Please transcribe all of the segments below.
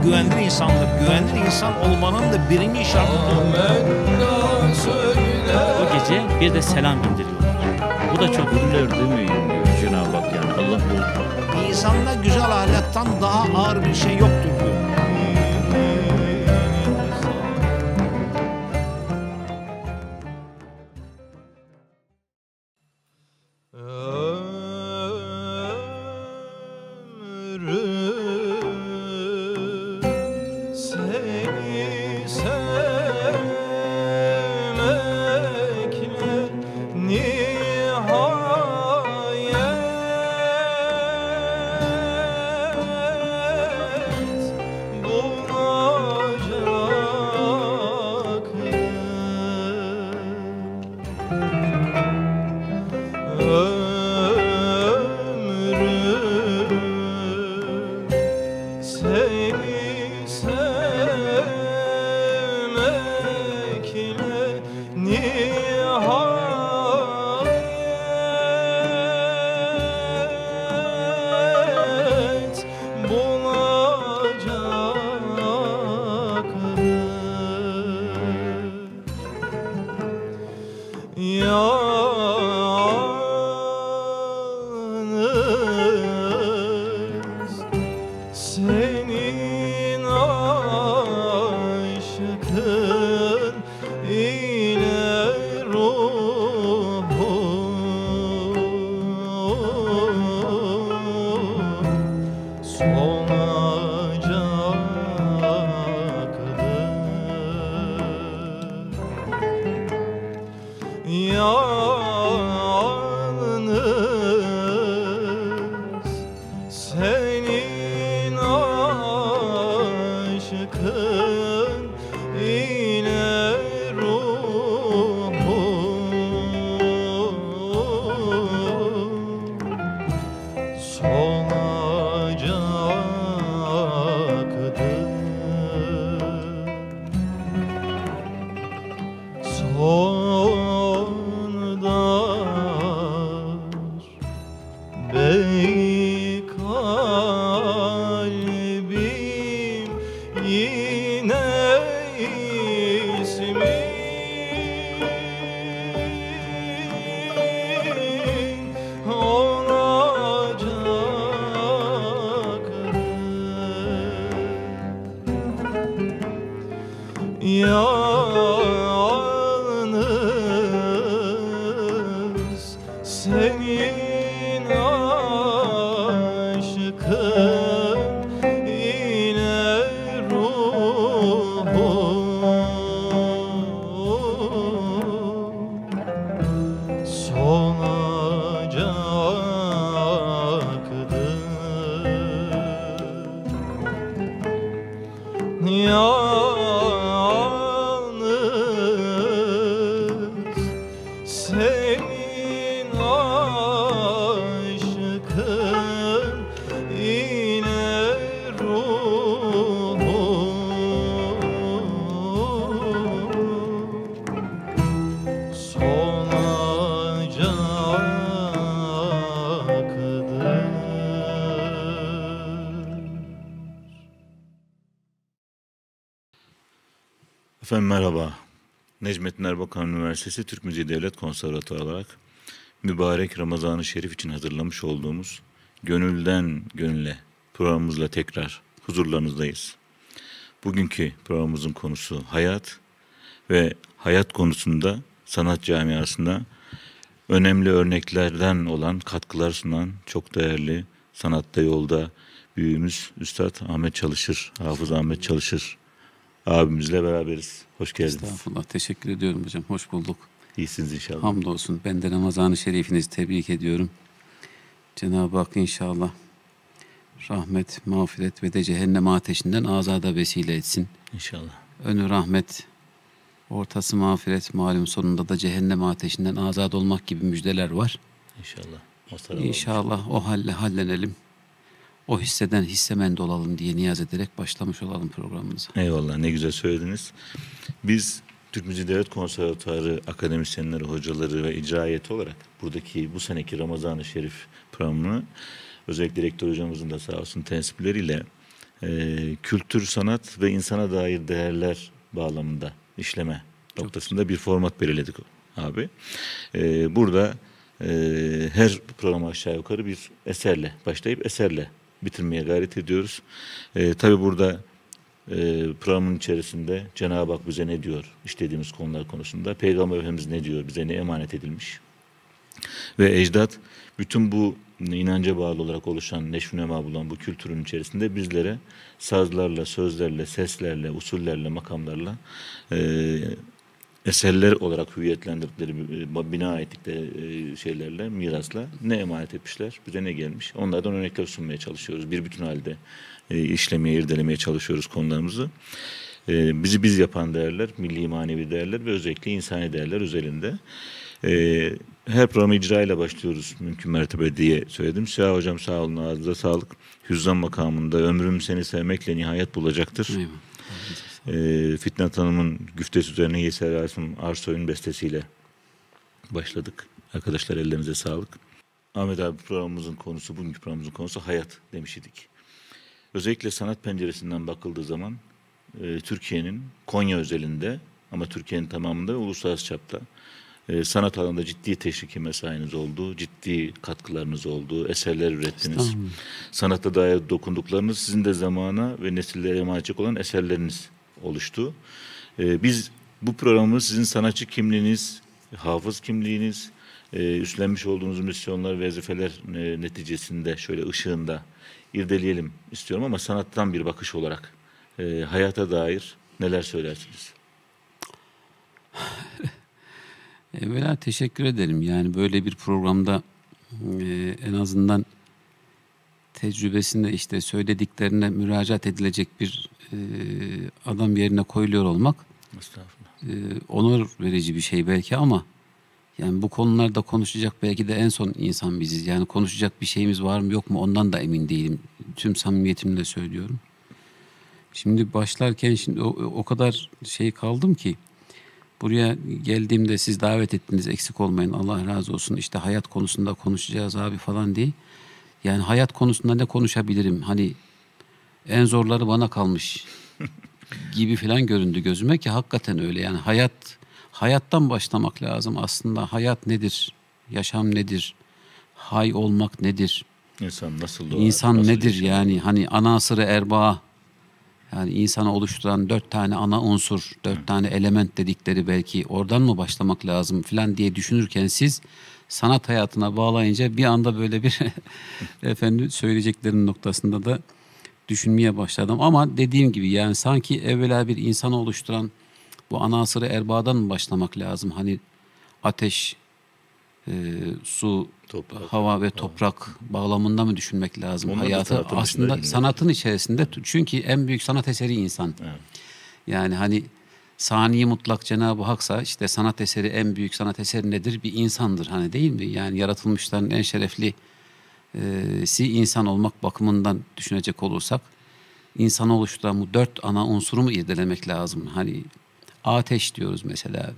güvenilir insandır. Güvenilir insan olmanın da birinci şartı o gece bir de selam indiriyor. Bu da çok Güller demeyin diyor Cenab-ı Hak, yani Allah bozdu. insanda güzel ahlaktan daha ağır bir şey yoktur diyor. Senin aşkın ile ruhum solacaktır. Yalnız senin aşkın ile ruhum solacaktır. Bey kalbim yine ismin olacaktır. Yalnız senin aşkın ile ruhum solacaktır. Yalnız senin aşkın ile ruhum solacaktır. Efendim merhaba. Necmettin Erbakan Üniversitesi Türk Müziği Devlet Konservatuarı olarak mübarek Ramazan-ı Şerif için hazırlamış olduğumuz Gönülden Gönüle programımızla tekrar huzurlarınızdayız. Bugünkü programımızın konusu hayat ve hayat konusunda sanat camiasında önemli örneklerden olan katkılar sunan çok değerli sanatta yolda büyüğümüz Üstad Ahmet Çalışır, Hafız Ahmet Çalışır abimizle beraberiz. Hoş geldiniz. Estağfurullah. Teşekkür ediyorum hocam. Hoş bulduk. İyisiniz inşallah. Hamdolsun. Ben de Ramazan-ı Şerifinizi tebrik ediyorum. Cenab-ı Hak inşallah rahmet, mağfiret ve de cehennem ateşinden azada vesile etsin. İnşallah. Önü rahmet, ortası mağfiret, malum sonunda da cehennem ateşinden azad olmak gibi müjdeler var. İnşallah. İnşallah o halle hallenelim. O hisseden hissemende olalım diye niyaz ederek başlamış olalım programımıza. Eyvallah, ne güzel söylediniz. Biz Türk Müziği Devlet Konservatuarı akademisyenleri, hocaları ve icra heyeti olarak buradaki bu seneki Ramazan-ı Şerif programını özellikle rektör hocamızın da sağ olsun tensipleriyle kültür, sanat ve insana dair değerler bağlamında işleme noktasında bir format belirledik abi. Burada her programa aşağı yukarı bir eserle başlayıp eserle bitirmeye gayret ediyoruz. Tabii burada programın içerisinde Cenab-ı Hak bize ne diyor işlediğimiz konular konusunda, Peygamber Efendimiz ne diyor, bize ne emanet edilmiş ve ecdat bütün bu inanca bağlı olarak oluşan, neşv-i nema bulan bu kültürün içerisinde bizlere sazlarla, sözlerle, seslerle, usullerle, makamlarla eserler olarak hüviyetlendirdikleri, bina ettikleri şeylerle, mirasla ne emanet etmişler, bize ne gelmiş. Onlardan örnekler sunmaya çalışıyoruz. Bir bütün halde işlemeye, irdelemeye çalışıyoruz konularımızı. Bizi biz yapan değerler, milli manevi değerler ve özellikle insani değerler özelinde. Her programı icra ile başlıyoruz mümkün mertebe diye söyledim. Sağ hocam, sağ olun, ağzınıza sağlık. Hüzzam makamında ömrüm seni sevmekle nihayet bulacaktır. Fitnat Hanım'ın güftesi üzerine Yeser Asım Arsoy'un bestesiyle başladık. Arkadaşlar ellerinize sağlık. Ahmet abi programımızın konusu, bugünkü programımızın konusu hayat demiş idik. Özellikle sanat penceresinden bakıldığı zaman Türkiye'nin Konya özelinde ama Türkiye'nin tamamında ve uluslararası çapta sanat alanında ciddi teşviki mesainiz oldu, ciddi katkılarınız oldu, eserler ürettiniz. Sanatta dair dokunduklarınız sizin de zamana ve nesillere emanet edecek olan eserleriniz oluştu. Biz bu programı sizin sanatçı kimliğiniz, hafız kimliğiniz, üstlenmiş olduğunuz misyonlar ve vazifeler neticesinde şöyle ışığında irdeleyelim istiyorum ama sanattan bir bakış olarak hayata dair neler söylersiniz? Evvela teşekkür ederim. Yani böyle bir programda en azından tecrübesinde işte söylediklerine müracaat edilecek bir adam yerine koyuluyor olmak onur verici bir şey belki ama yani bu konularda konuşacak belki de en son insan biziz. Yani konuşacak bir şeyimiz var mı yok mu ondan da emin değilim. Tüm samimiyetimle söylüyorum. Şimdi başlarken şimdi o kadar şey kaldım ki buraya geldiğimde siz davet ettiniz, eksik olmayın, Allah razı olsun. İşte hayat konusunda konuşacağız abi falan diye. Yani hayat konusunda ne konuşabilirim? Hani en zorları bana kalmış gibi falan göründü gözüme ki hakikaten öyle. Yani hayattan başlamak lazım aslında. Hayat nedir? Yaşam nedir? Hay olmak nedir? İnsan nasıl doğar? İnsan nasıl nedir yaşar? yani? Hani anasırı erbaa, yani insanı oluşturan 4 tane ana unsur, 4 tane element dedikleri belki oradan mı başlamak lazım falan diye düşünürken siz sanat hayatına bağlayınca bir anda böyle bir efendim söyleyeceklerin noktasında da düşünmeye başladım. Ama dediğim gibi yani sanki evvela bir insanı oluşturan bu anasırı erbağdan mı başlamak lazım? Hani ateş, su, Toprak, hava ve toprak bağlamında mı düşünmek lazım Onlar da hayatı? sanatın içinde Aslında değil mi? sanatın içerisinde çünkü en büyük sanat eseri insan. Evet. Yani hani sani mutlak Cenab-ı Hak'sa işte sanat eseri en büyük sanat eseri nedir? Bir insandır hani değil mi? Yani yaratılmışların en şerefli insan olmak bakımından düşünecek olursak insanı oluşturan bu 4 ana unsuru mu irdelemek lazım? Hani ateş diyoruz mesela.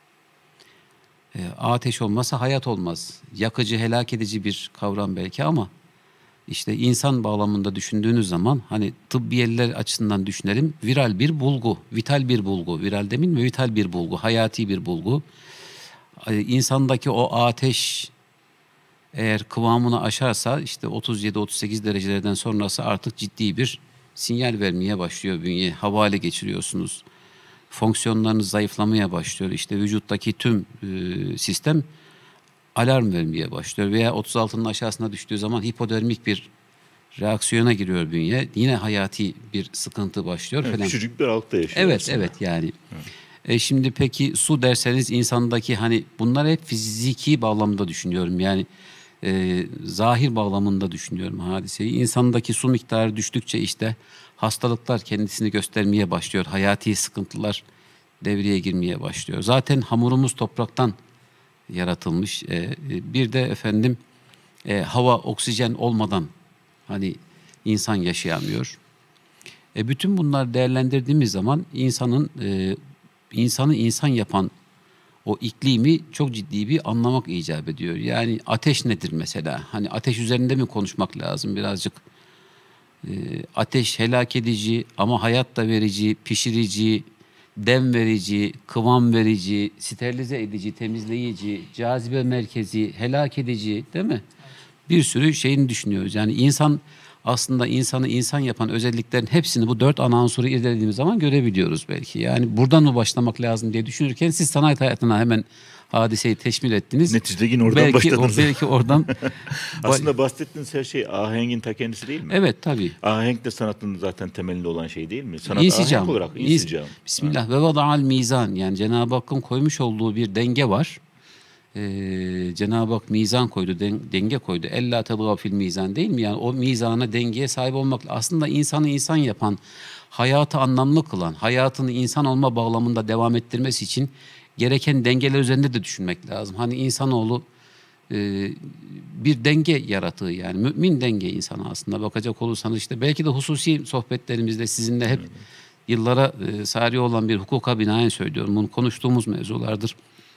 Ateş olmazsa hayat olmaz. Yakıcı, helak edici bir kavram belki ama işte insan bağlamında düşündüğünüz zaman hani tıbbiyeller açısından düşünelim. Viral bir bulgu, vital bir bulgu. Viral demin mi? Vital bir bulgu, hayati bir bulgu. İnsandaki o ateş eğer kıvamını aşarsa işte 37-38 derecelerden sonrası artık ciddi bir sinyal vermeye başlıyor bünye. Havale geçiriyorsunuz. Fonksiyonlarınız zayıflamaya başlıyor. İşte vücuttaki tüm sistem alarm vermeye başlıyor. Veya 36'nın aşağısına düştüğü zaman hipodermik bir reaksiyona giriyor bünye. Yine hayati bir sıkıntı başlıyor Evet, falan. küçücük bir halkta yaşıyor Evet, aslında. evet yani. Şimdi peki su derseniz insandaki hani bunlar hep fiziki bağlamda düşünüyorum. Yani zahir bağlamında düşünüyorum hadiseyi. İnsandaki su miktarı düştükçe işte hastalıklar kendisini göstermeye başlıyor. Hayati sıkıntılar devreye girmeye başlıyor. Zaten hamurumuz topraktan yaratılmış. Bir de efendim hava, oksijen olmadan hani insan yaşayamıyor. Bütün bunlar değerlendirdiğimiz zaman insanı insan yapan o iklimi çok ciddi bir anlamak icap ediyor. Yani ateş nedir mesela? Hani ateş üzerinde mi konuşmak lazım birazcık? Ateş helak edici ama hayat da verici, pişirici, dem verici, kıvam verici, sterilize edici, temizleyici, cazibe merkezi, helak edici, değil mi? Bir sürü şeyini düşünüyoruz. Yani insan aslında insanı insan yapan özelliklerin hepsini bu 4 ana unsuru irdelediğimiz zaman görebiliyoruz belki. Yani buradan mı başlamak lazım diye düşünürken siz sanat hayatına hemen hadiseyi teşmil ettiniz. Neticede yine oradan başladınız. Belki oradan. Aslında bahsettiğiniz her şey ahengin ta kendisi değil mi? Evet tabii. Ahenk de sanatın zaten temelinde olan şey değil mi? Sanat İnsicam. ahenk olarak insicam. Bismillah ve vada'al mizan, yani Cenab-ı Hakk'ın koymuş olduğu bir denge var. Cenab-ı Hak mizan koydu, denge koydu. Ella tedgâ fil mizan, değil mi? Yani o mizana, dengeye sahip olmak. Aslında insanı insan yapan, hayatı anlamlı kılan, hayatını insan olma bağlamında devam ettirmesi için gereken dengeler üzerinde de düşünmek lazım. Hani insanoğlu bir denge yaratığı, yani mümin denge insanı aslında bakacak olursanız, işte belki de hususi sohbetlerimizde sizinle hep yıllara sari olan bir hukuka binaen söylüyorum. Bunu konuştuğumuz mevzulardır.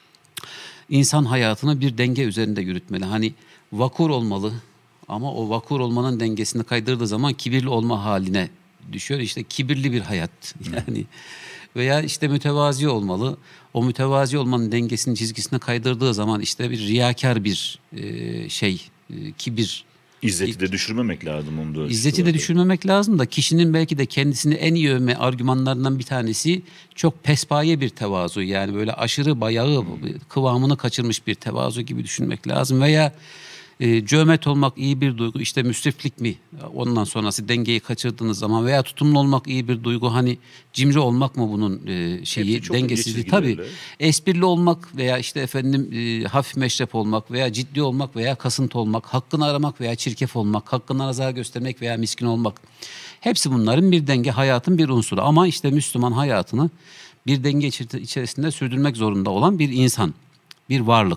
İnsan hayatını bir denge üzerinde yürütmeli. Hani vakur olmalı ama o vakur olmanın dengesini kaydırdığı zaman kibirli olma haline düşüyor. İşte kibirli bir hayat yani. Veya işte mütevazi olmalı. O mütevazi olmanın dengesinin çizgisine kaydırdığı zaman işte bir riyakar bir kibir. İzzeti de düşürmemek lazım onu da. İzzeti de düşürmemek lazım da kişinin belki de kendisini en iyi övme argümanlarından bir tanesi çok pespaye bir tevazu. Yani böyle aşırı bayağı kıvamını kaçırmış bir tevazu gibi düşünmek lazım. Veya cömert olmak iyi bir duygu, işte müsriflik mi? Ondan sonrası dengeyi kaçırdığınız zaman, veya tutumlu olmak iyi bir duygu, hani cimri olmak mı bunun dengesizliği? Tabii. Esprili olmak veya işte efendim hafif meşrep olmak veya ciddi olmak veya kasıntı olmak, hakkını aramak veya çirkef olmak, hakkına rıza göstermek veya miskin olmak. Hepsi bunların bir denge, hayatın bir unsuru. Ama işte Müslüman hayatını bir denge içerisinde sürdürmek zorunda olan bir insan, bir varlık.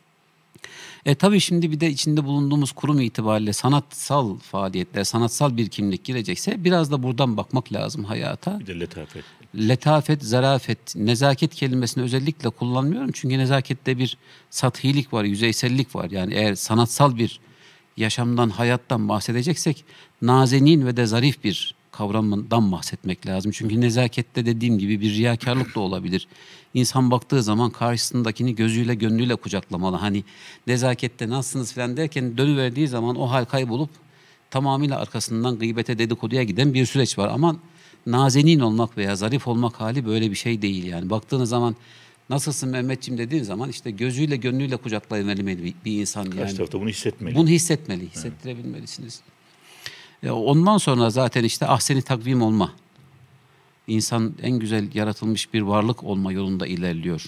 Tabii şimdi bir de içinde bulunduğumuz kurum itibariyle sanatsal faaliyetler, sanatsal bir kimlik girecekse biraz da buradan bakmak lazım hayata. Bir de letafet. Letafet, zarafet, nezaket kelimesini özellikle kullanmıyorum. Çünkü nezakette bir sathilik var, yüzeysellik var. Yani eğer sanatsal bir yaşamdan, hayattan bahsedeceksek nazenin ve de zarif bir kavramdan bahsetmek lazım. Çünkü nezakette dediğim gibi bir riyakarlık da olabilir. İnsan baktığı zaman karşısındakini gözüyle gönlüyle kucaklamalı. Hani nezakette nasılsınız falan derken dönüverdiği zaman o hal kaybolup tamamıyla arkasından gıybete, dedikoduya giden bir süreç var. Ama nazenin olmak veya zarif olmak hali böyle bir şey değil yani. Baktığınız zaman nasılsın Mehmetciğim dediğin zaman işte gözüyle gönlüyle kucaklayabilmeli bir insan yani. Karşı tarafta bunu hissetmeli. Bunu hissetmeli, hissettirebilmelisiniz. Ondan sonra zaten işte ahseni takvim olma. İnsan en güzel yaratılmış bir varlık olma yolunda ilerliyor.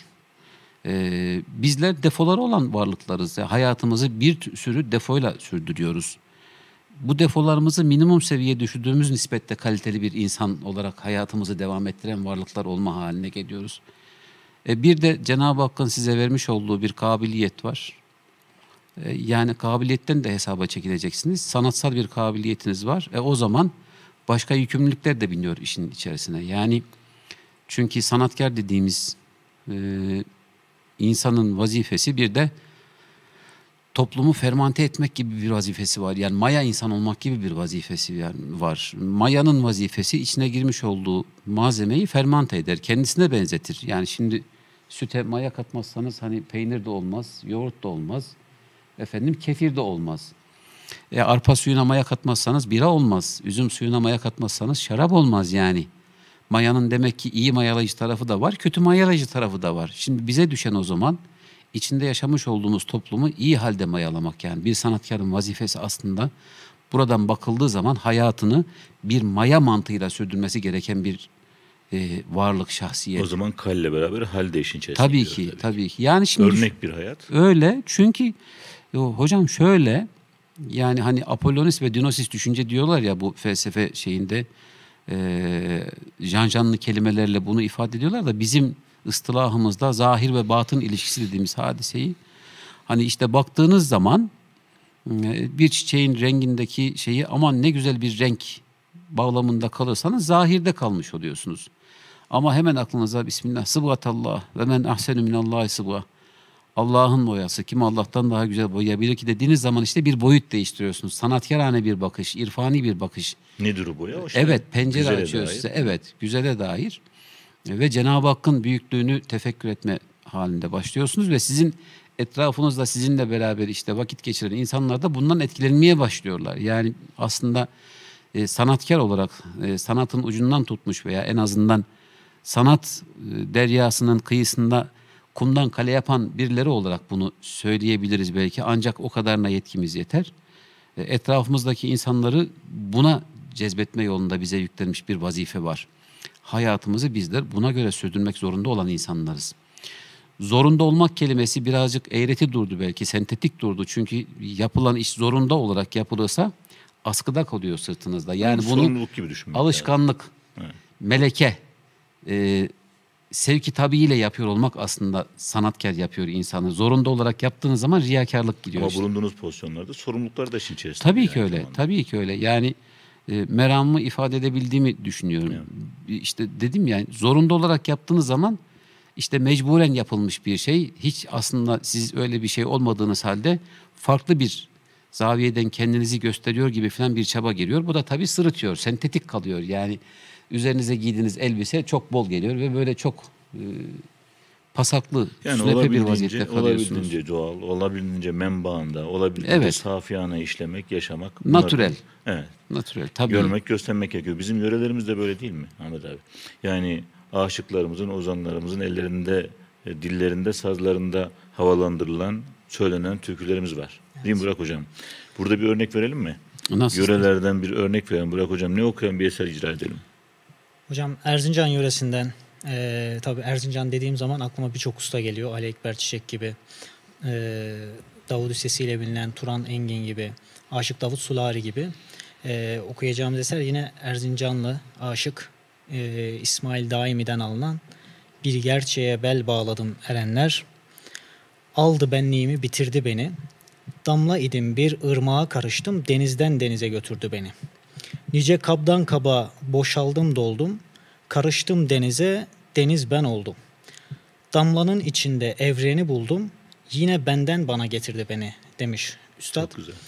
Bizler defoları olan varlıklarız. Hayatımızı bir sürü defoyla sürdürüyoruz. Bu defolarımızı minimum seviyeye düşürdüğümüz nispette kaliteli bir insan olarak hayatımızı devam ettiren varlıklar olma haline geliyoruz. Bir de Cenab-ı Hakk'ın size vermiş olduğu bir kabiliyet var. Yani kabiliyetten de hesaba çekileceksiniz. Sanatsal bir kabiliyetiniz var. O zaman başka yükümlülükler de biniyor işin içerisine. Yani çünkü sanatkar dediğimiz insanın vazifesi bir de toplumu fermante etmek gibi bir vazifesi var. Yani maya insan olmak gibi bir vazifesi var. Mayanın vazifesi içine girmiş olduğu malzemeyi fermante eder. Kendisine benzetir. Yani şimdi süte maya katmazsanız hani peynir de olmaz, yoğurt da olmaz. Efendim kefir de olmaz. Arpa suyuna maya katmazsanız bira olmaz. Üzüm suyuna maya katmazsanız şarap olmaz yani. Mayanın demek ki iyi mayalayıcı tarafı da var, kötü mayalayıcı tarafı da var. Şimdi bize düşen o zaman içinde yaşamış olduğumuz toplumu iyi halde mayalamak yani. Bir sanatkarın vazifesi aslında buradan bakıldığı zaman hayatını bir maya mantığıyla sürdürmesi gereken bir varlık, şahsiyet. O zaman kalle beraber hal de işin içerisinde. Tabii ki. Yani şimdi örnek bir hayat. Öyle çünkü hocam şöyle, yani hani Apollonis ve Dionysos düşünce diyorlar ya bu felsefe şeyinde, janjanlı kelimelerle bunu ifade ediyorlar da bizim ıstılahımızda zahir ve batın ilişkisi dediğimiz hadiseyi, hani işte baktığınız zaman bir çiçeğin rengindeki şeyi aman ne güzel bir renk bağlamında kalırsanız zahirde kalmış oluyorsunuz. Ama hemen aklınıza Bismillah, sıbgatallah ve men ahsenu minallahi sıbga. Allah'ın boyası, kim Allah'tan daha güzel boyayabilir ki dediğiniz zaman işte bir boyut değiştiriyorsunuz. Sanatkarane bir bakış, irfani bir bakış. Nedir o boya? O işte Evet, pencere güzele açıyor dair. size. Evet, güzele dair. Ve Cenab-ı Hakk'ın büyüklüğünü tefekkür etme halinde başlıyorsunuz ve sizin etrafınızda sizinle beraber işte vakit geçiren insanlar da bundan etkilenmeye başlıyorlar. Yani aslında sanatkar olarak sanatın ucundan tutmuş veya en azından sanat deryasının kıyısında kumdan kale yapan birileri olarak bunu söyleyebiliriz belki. Ancak o kadarına yetkimiz yeter. Etrafımızdaki insanları buna cezbetme yolunda bize yüklenmiş bir vazife var. Hayatımızı bizler buna göre sürdürmek zorunda olan insanlarız. Zorunda olmak kelimesi birazcık eğreti durdu belki, sentetik durdu. Çünkü yapılan iş zorunda olarak yapılırsa askıda kalıyor sırtınızda. Yani bunu sorumluluk gibi düşünmek alışkanlık, Evet. meleke, sevki tabiiyle yapıyor olmak aslında sanatkar yapıyor insanı. Zorunda olarak yaptığınız zaman riyakarlık gidiyor. Ama işte. bulunduğunuz pozisyonlarda sorumluluklar da işin içerisinde. Tabii ki aynı öyle. zamanda. Tabii ki öyle. Yani meramımı ifade edebildiğimi düşünüyorum. İşte dedim ya, zorunda olarak yaptığınız zaman işte mecburen yapılmış bir şey. Hiç aslında siz öyle bir şey olmadığınız halde farklı bir zaviyeden kendinizi gösteriyor gibi falan bir çaba giriyor. Bu da tabii sırıtıyor, sentetik kalıyor. Yani üzerinize giydiğiniz elbise çok bol geliyor ve böyle çok pasaklı, Yani sünepe bir vaziyette kalıyorsunuz. olabildiğince doğal, olabildiğince menbaında, olabildiğince Evet. safiyane işlemek, yaşamak. bunlar- Natürel. Evet. Natürel. Tabii. Görmek, göstermek gerekiyor. Bizim yörelerimiz de böyle değil mi Ahmet abi? Yani aşıklarımızın, ozanlarımızın ellerinde, dillerinde, sazlarında havalandırılan, söylenen türkülerimiz var. Değil mi Burak Hocam? Burada bir örnek verelim mi? Nasıl? Yörelerden bir örnek verelim Burak Hocam. Ne okuyan bir eser icra edelim? Hocam Erzincan yöresinden, tabii Erzincan dediğim zaman aklıma birçok usta geliyor. Ali Ekber Çiçek gibi, Davudi sesiyle bilinen Turan Engin gibi, Aşık Davut Sulari gibi. Okuyacağımız eser yine Erzincanlı aşık İsmail Daimi'den alınan Bir gerçeğe bel bağladım erenler, aldı benliğimi bitirdi beni, damla idim bir ırmağa karıştım, denizden denize götürdü beni. Nice kabdan kaba boşaldım doldum, karıştım denize, deniz ben oldum. Damlanın içinde evreni buldum, yine benden bana getirdi beni demiş Üstad. Çok güzel.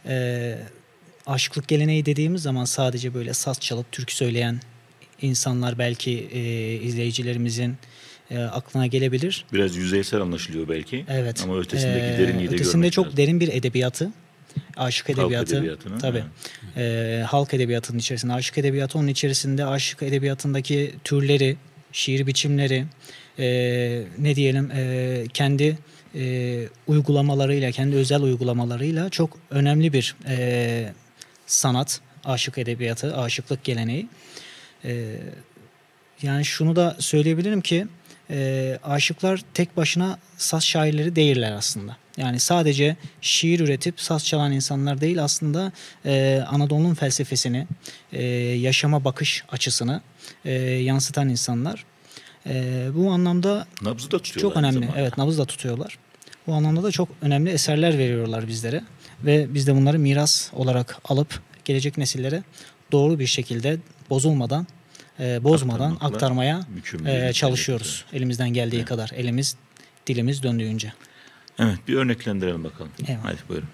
Aşıklık geleneği dediğimiz zaman sadece böyle saz çalıp türkü söyleyen insanlar belki izleyicilerimizin aklına gelebilir. Biraz yüzeysel anlaşılıyor belki. Evet. Ama ötesindeki derinliği de ötesinde görmek çok lazım. derin bir edebiyatı. Aşık edebiyatı. edebiyatının, Tabii. Halk edebiyatının içerisinde aşık edebiyatı, onun içerisinde aşık edebiyatındaki türleri, şiir biçimleri, ne diyelim, kendi uygulamalarıyla, kendi özel uygulamalarıyla çok önemli bir sanat, aşık edebiyatı, aşıklık geleneği. Yani şunu da söyleyebilirim ki aşıklar tek başına saz şairleri değiller aslında. Yani sadece şiir üretip saz çalan insanlar değil, aslında Anadolu'nun felsefesini, yaşama bakış açısını yansıtan insanlar. Bu anlamda Nabzı da tutuyorlar çok aynı önemli. zamanda. Evet, nabız da tutuyorlar. Bu anlamda da çok önemli eserler veriyorlar bizlere ve biz de bunları miras olarak alıp gelecek nesillere doğru bir şekilde bozulmadan, bozmadan Aktarmakla aktarmaya mükemmel. çalışıyoruz. Elimizden geldiği kadar, dilimiz döndüğünce. Evet, bir örneklendirelim bakalım. Eyvallah. Hadi buyurun.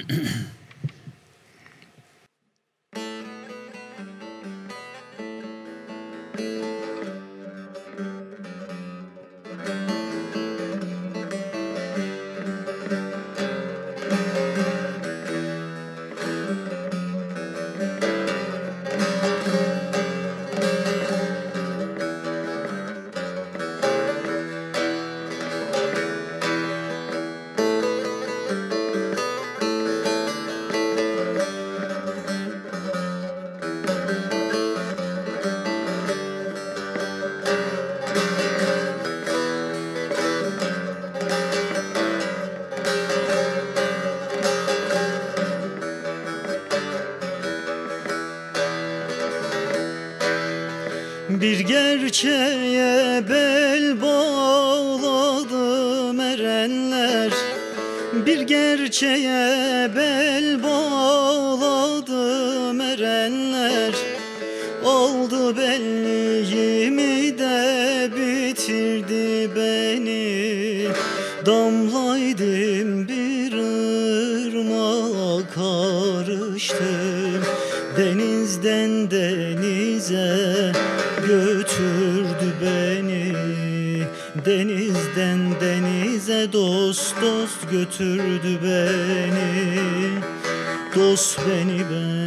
Bir gerçeğe bel bağladım erenler, bir gerçeğe bel bağladım erenler, aldı benliğimi de bitirdi beni, damla denizden denize götürdü beni. Denizden denize dost dost götürdü beni. Dost beni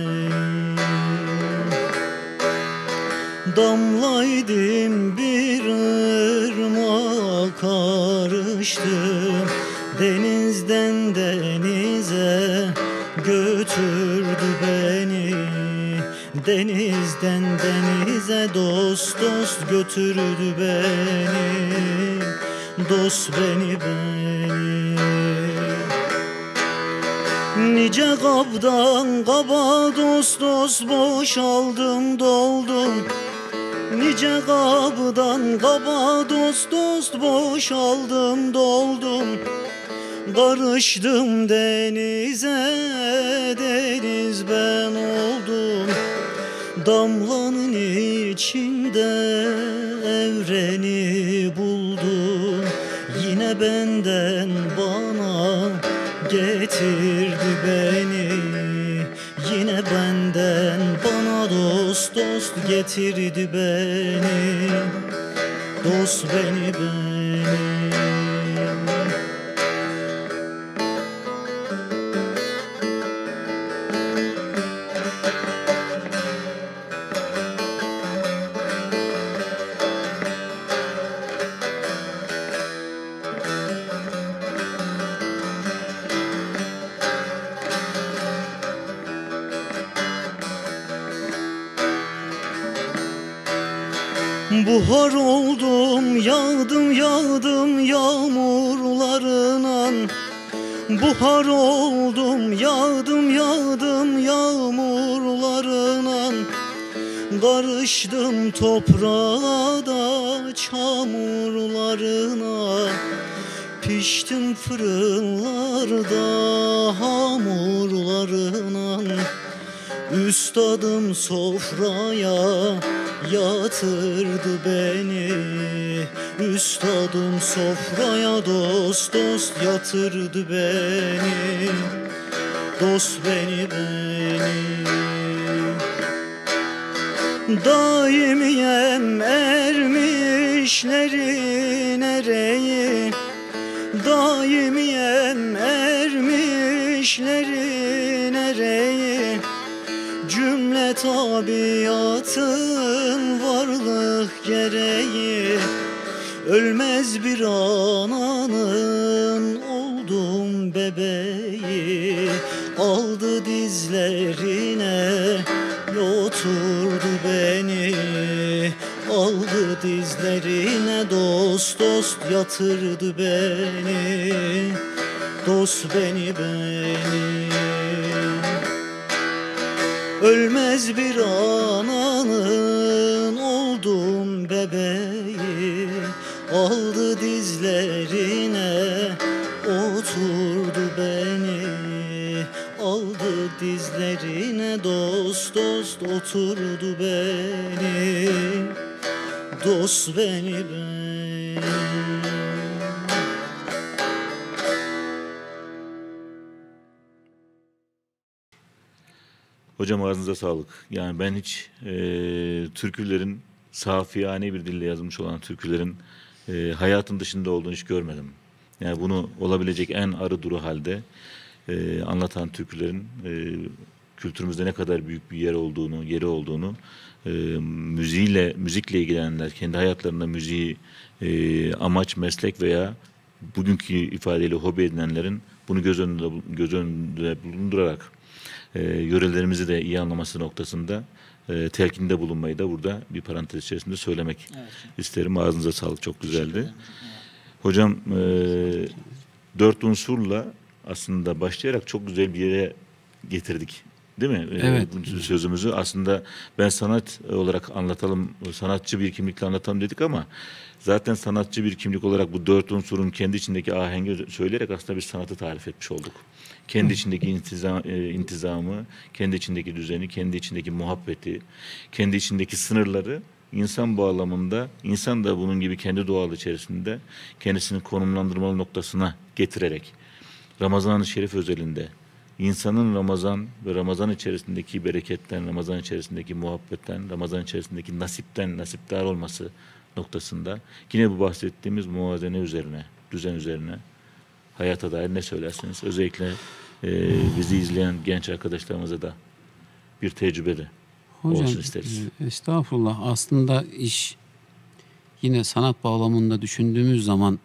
damlaydım bir ırmağa karıştım. Denizden denize götürdü beni. Denizden denize dost dost götürdü beni. Dost beni nice kabdan kaba dost dost boşaldım doldum. Nice kabdan kaba dost dost boşaldım doldum. Karıştım denize, deniz ben oldum. Damlanın içinde evreni buldum. Yine benden bana getirdi beni. Yine benden bana dost dost getirdi beni. Dost beni buhar oldum, yağdım yağdım yağmurlarına. Buhar oldum, yağdım yağdım yağmurlarına. Karıştım toprağa da çamurlarına. Piştim fırınlarda hamurlarına. Üstadım sofraya yatırdı beni. Üstadım sofraya dost dost yatırdı beni. Dost beni daimiyem ermişleri nereyi. Daimiyem ermişleri nereyi. Cümle tabiatın varlık gereği. Ölmez bir ananın oldum bebeği. Aldı dizlerine oturdu beni. Aldı dizlerine dost dost yatırdı beni. Dost beni ölmez bir ananın oldum bebeği. Aldı dizlerine oturdu beni. Aldı dizlerine dost dost oturdu beni. Dost beni Hocam ağzınıza sağlık. Yani ben hiç türkülerin safiyane bir dille yazılmış olan türkülerin hayatın dışında olduğunu hiç görmedim. Yani bunu olabilecek en arı duru halde anlatan türkülerin kültürümüzde ne kadar büyük bir yeri olduğunu müzikle ilgilenenler, kendi hayatlarında müziği amaç, meslek veya bugünkü ifadeyle hobi edinenlerin bunu göz önünde bulundurarak yörelerimizi de iyi anlaması noktasında telkinde bulunmayı da burada bir parantez içerisinde söylemek isterim. Ağzınıza sağlık, çok güzeldi. Hocam 4 unsurla aslında başlayarak çok güzel bir yere getirdik. Değil mi? Evet. Sözümüzü aslında ben sanat olarak anlatalım, sanatçı bir kimlikle anlatalım dedik ama zaten sanatçı bir kimlik olarak bu 4 unsurun kendi içindeki ahengi söyleyerek aslında bir sanatı tarif etmiş olduk. Kendi içindeki intizamı, kendi içindeki düzeni, kendi içindeki muhabbeti, kendi içindeki sınırları insan bağlamında, insan da bunun gibi kendi doğal içerisinde kendisini konumlandırmalı noktasına getirerek Ramazan-ı Şerif özelinde insanın Ramazan ve Ramazan içerisindeki bereketten, Ramazan içerisindeki muhabbetten, Ramazan içerisindeki nasipten nasipdar olması noktasında yine bu bahsettiğimiz muvazene üzerine, düzen üzerine hayata dair ne söylersiniz? Özellikle bizi izleyen genç arkadaşlarımıza da bir tecrübe de olsun isteriz. Estağfurullah. Aslında iş yine sanat bağlamında düşündüğümüz zaman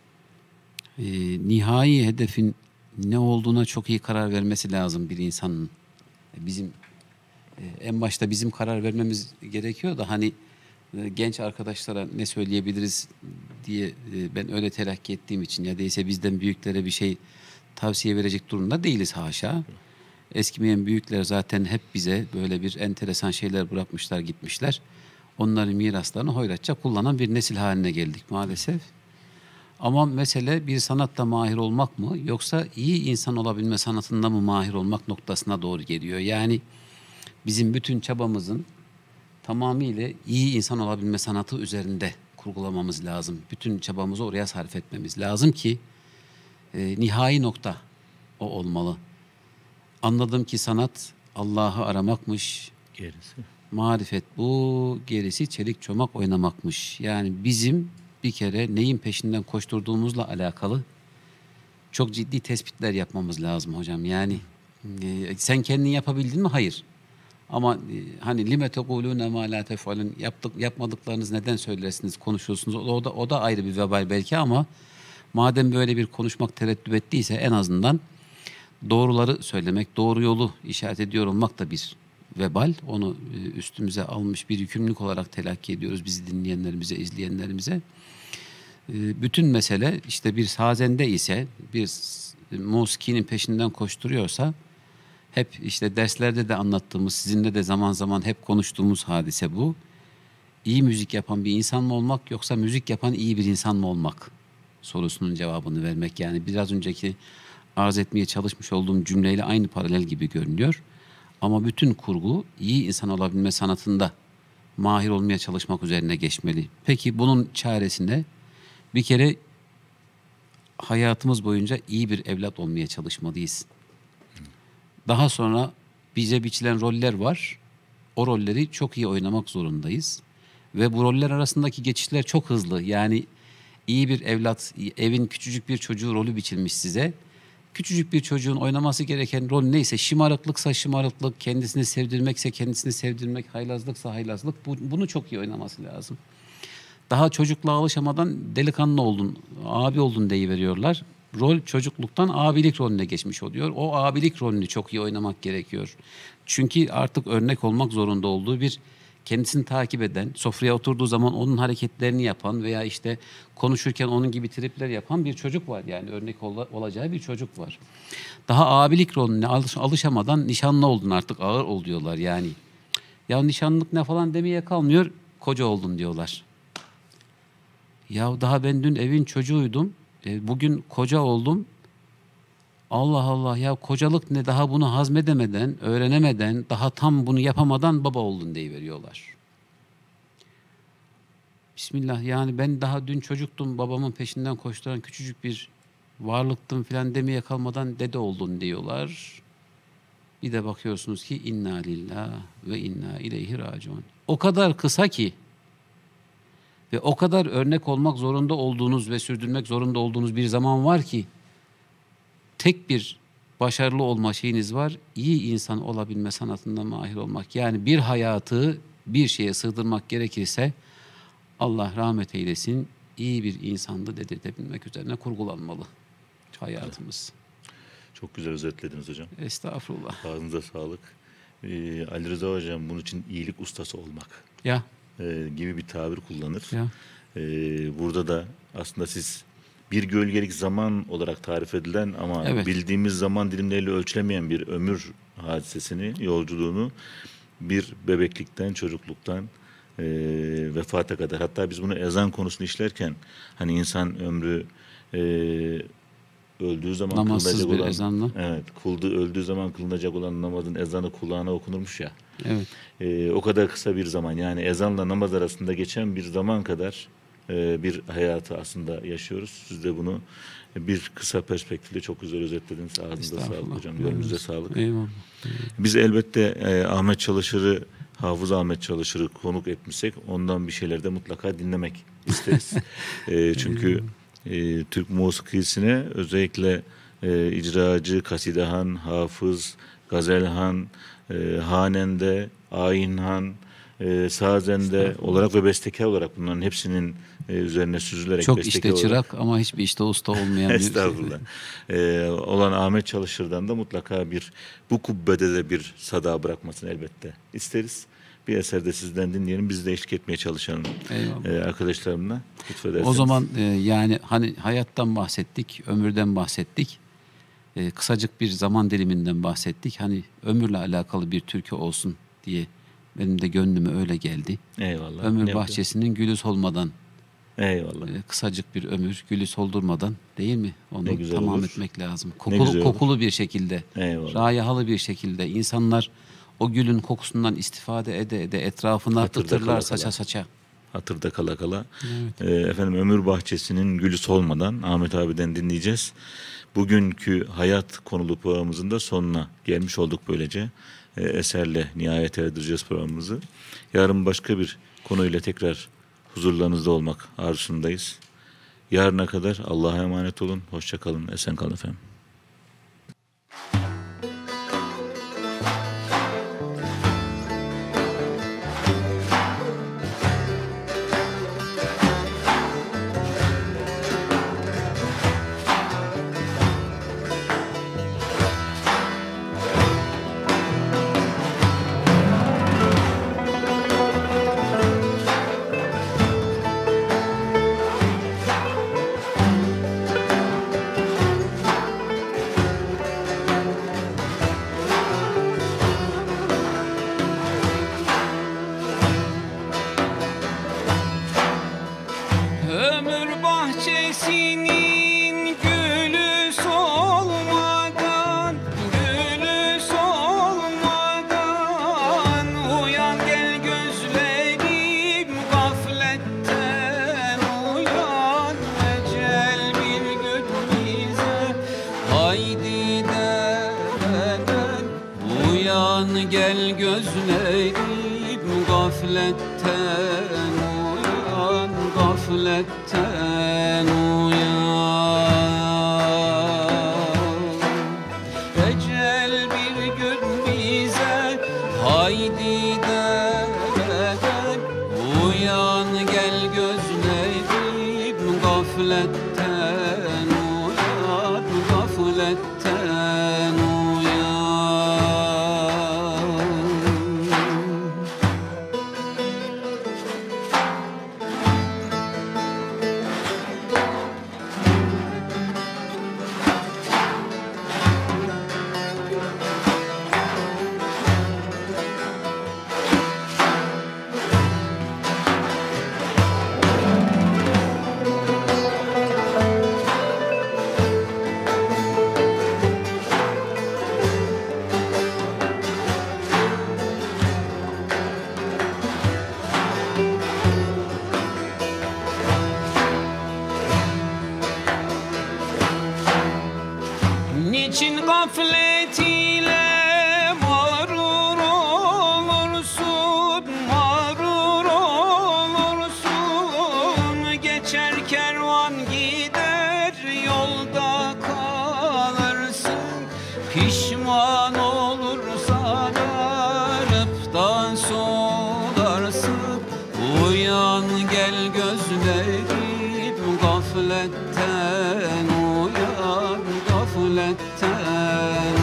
nihai hedefin ne olduğuna çok iyi karar vermesi lazım bir insanın. Bizim en başta bizim karar vermemiz gerekiyor da hani genç arkadaşlara ne söyleyebiliriz diye ben öyle telakki ettiğim için ya değilse bizden büyüklere bir şey tavsiye verecek durumda değiliz haşa. Eskimeyen büyükler zaten hep bize böyle bir enteresan şeyler bırakmışlar gitmişler. Onların miraslarını hoyratça kullanan bir nesil haline geldik maalesef. Ama mesele bir sanatta mahir olmak mı yoksa iyi insan olabilme sanatında mı mahir olmak noktasına doğru geliyor. Yani bizim bütün çabamızın tamamıyla iyi insan olabilme sanatı üzerinde kurgulamamız lazım. Bütün çabamızı oraya sarf etmemiz lazım ki nihai nokta o olmalı. Anladım ki sanat Allah'ı aramakmış. Gerisi. Marifet bu, gerisi çelik çomak oynamakmış. Yani bizim bir kere neyin peşinden koşturduğumuzla alakalı çok ciddi tespitler yapmamız lazım hocam. Yani sen kendin yapabildin mi? Hayır. Ama hani lime tekulune ma la tefalun, yapmadıklarınız neden söylersiniz, konuşuyorsunuz. O da ayrı bir vebal belki ama madem böyle bir konuşmak tereddüt ettiyse en azından doğruları söylemek, doğru yolu işaret ediyor olmak da bir vebal. Onu üstümüze almış bir yükümlülük olarak telakki ediyoruz bizi dinleyenlerimize, izleyenlerimize. Bütün mesele işte bir sazende ise, bir musikinin peşinden koşturuyorsa hep işte derslerde de anlattığımız, sizinle de zaman zaman hep konuştuğumuz hadise bu. İyi müzik yapan bir insan mı olmak yoksa müzik yapan iyi bir insan mı olmak sorusunun cevabını vermek. Yani biraz önceki arz etmeye çalışmış olduğum cümleyle aynı paralel gibi görünüyor. Ama bütün kurgu iyi insan olabilme sanatında mahir olmaya çalışmak üzerine geçmeli. Peki bunun çaresi ne? Bir kere hayatımız boyunca iyi bir evlat olmaya çalışmalıyız. Daha sonra bize biçilen roller var. O rolleri çok iyi oynamak zorundayız. Ve bu roller arasındaki geçişler çok hızlı. Yani iyi bir evlat, evin küçücük bir çocuğu rolü biçilmiş size. Küçücük bir çocuğun oynaması gereken rol neyse, şımarıklıksa şımarıklık, kendisini sevdirmekse kendisini sevdirmek, haylazlıksa haylazlık, bunu çok iyi oynaması lazım. Daha çocukluğa alışamadan delikanlı oldun, abi oldun deyiveriyorlar. Rol çocukluktan abilik rolüne geçmiş oluyor. O abilik rolünü çok iyi oynamak gerekiyor. Çünkü artık örnek olmak zorunda olduğu bir, kendisini takip eden, sofraya oturduğu zaman onun hareketlerini yapan veya işte konuşurken onun gibi tripler yapan bir çocuk var. Yani örnek olacağı bir çocuk var. Daha abilik rolüne alışamadan nişanlı oldun, artık ağır ol diyorlar yani. Ya nişanlık ne falan demeye kalmıyor, koca oldun diyorlar. Ya daha ben dün evin çocuğuydum, bugün koca oldum. Allah Allah, ya kocalık ne, daha bunu hazmedemeden, öğrenemeden, daha tam bunu yapamadan baba oldun deyiveriyorlar. Bismillah, yani ben daha dün çocuktum, babamın peşinden koşturan küçücük bir varlıktım falan demeye kalmadan dede oldun diyorlar. Bir de bakıyorsunuz ki inna lillah ve inna ileyhi raciun. O kadar kısa ki ve o kadar örnek olmak zorunda olduğunuz ve sürdürmek zorunda olduğunuz bir zaman var ki tek bir başarılı olma şeyiniz var. İyi insan olabilme sanatında mahir olmak. Yani bir hayatı bir şeye sığdırmak gerekirse Allah rahmet eylesin, iyi bir insandı dedirtebilmek üzerine kurgulanmalı hayatımız. Çok güzel özetlediniz hocam. Estağfurullah. Ağzınıza sağlık. Ali Rıza hocam bunun için iyilik ustası olmak Ya. Gibi bir tabir kullanır. Ya. Burada da aslında siz bir gölgelik zaman olarak tarif edilen ama evet, bildiğimiz zaman dilimleriyle ölçülemeyen bir ömür hadisesini, yolculuğunu bir bebeklikten, çocukluktan vefata kadar. Hatta biz bunu ezan konusunu işlerken hani insan ömrü öldüğü zaman namazsız kılınacak bir olan, ezanla. evet, öldüğü zaman kılınacak olan namazın ezanı kulağına okunurmuş ya. Evet. O kadar kısa bir zaman, yani ezanla namaz arasında geçen bir zaman kadar bir hayatı aslında yaşıyoruz. Siz de bunu bir kısa perspektifle çok güzel özetlediniz. Ağzınıza sağlık hocam. Gönlünüze sağlık. Eyvallah. Biz elbette Ahmet Çalışır'ı, Hafız Ahmet Çalışır'ı konuk etmişsek ondan bir şeyler de mutlaka dinlemek isteriz. Çünkü Türk musikisine özellikle icracı, kasidehan, hafız, gazelhan, hanende, ayinhan, sazende olarak ve bestekar olarak bunların hepsinin üzerine süzülerek Çok bestekar işte olarak, çırak ama hiçbir işte usta olmayan bir estağfurullah. Olan Ahmet Çalışır'dan da mutlaka bu kubbede de bir sada bırakmasını elbette isteriz. Bir eserde sizden dinleyelim. Biz de eşlik etmeye çalışalım arkadaşlarımla. Lütfederseniz. O zaman yani hani hayattan bahsettik, ömürden bahsettik. Kısacık bir zaman diliminden bahsettik. Hani ömürle alakalı bir türkü olsun diye benim de gönlüme öyle geldi. Eyvallah. Ömür Ne bahçesinin gülü solmadan. Eyvallah. Kısacık bir ömür, gülü soldurmadan, değil mi? Onu Ne güzel tamam olur. etmek lazım. Ne güzel olur. Kokulu bir şekilde, Eyvallah. rayahalı bir şekilde insanlar o gülün kokusundan istifade ede etrafına Hatırda ıtırlar kala saça kala. saça. Hatırda kala kala. Efendim Ömür Bahçesi'nin gülü solmadan Ahmet abiden dinleyeceğiz. Bugünkü hayat konulu programımızın da sonuna gelmiş olduk böylece. Eserle nihayet erdireceğiz programımızı. Yarın başka bir konuyla tekrar huzurlarınızda olmak arzusundayız. Yarına kadar Allah'a emanet olun. Hoşça kalın. Esen kalın efendim. Ömür bahçesinin gülü solmadan, gülü solmadan, uyan gel gözlerim gafletten uyan, ecel bir gün bize haydi demeden, uyan gel gözlerim gafletten uyan, gafletten uyan. Ecel bir gün bize haydi demeden, uyan gel gözlerim gafletten uyan, gafletten uyan. Niçin gaflet ile mağrur olursun, mağrur olursun? Geçer kervan gider yolda kalırsın, pişman olur sararıp da solarsın. Uyan gel gözlerim gafletten uyan, gafletten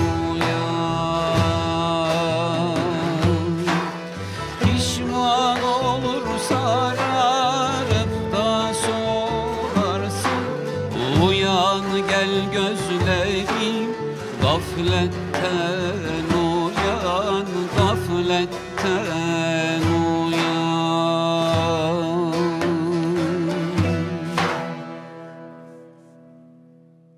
uyan. Pişman olur sararıp da solarsın. Uyan gel gözlerim gafletten uyan, gafletten